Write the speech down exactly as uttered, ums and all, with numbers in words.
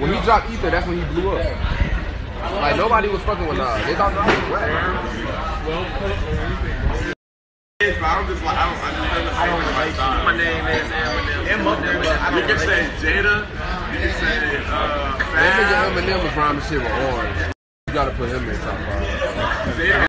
When he dropped Ether, that's when he blew up. Like nobody was fucking with Nas. They thought Nas was whack. I'm just like, I don't understand the same with my style. My name is Eminem. You can say Jada, you can say uh, That nigga Eminem was rhyming shit with orange. You gotta put him in top five. Jada